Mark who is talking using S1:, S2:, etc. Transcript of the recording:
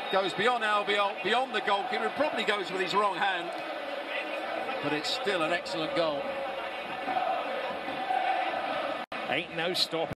S1: Goes beyond Albiol, beyond the goalkeeper. It probably goes with his wrong hand, but it's still an excellent goal.
S2: Ain't no stop.